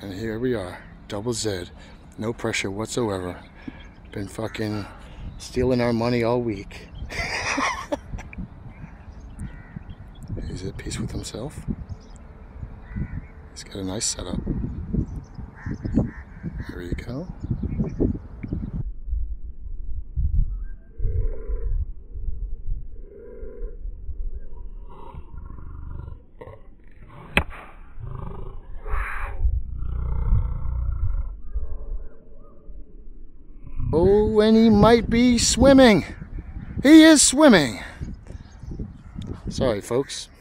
And here we are, double Z, no pressure whatsoever. Been fucking stealing our money all week. He's at peace with himself. He's got a nice setup. There you go. Oh, and he might be swimming. He is swimming. Sorry, folks.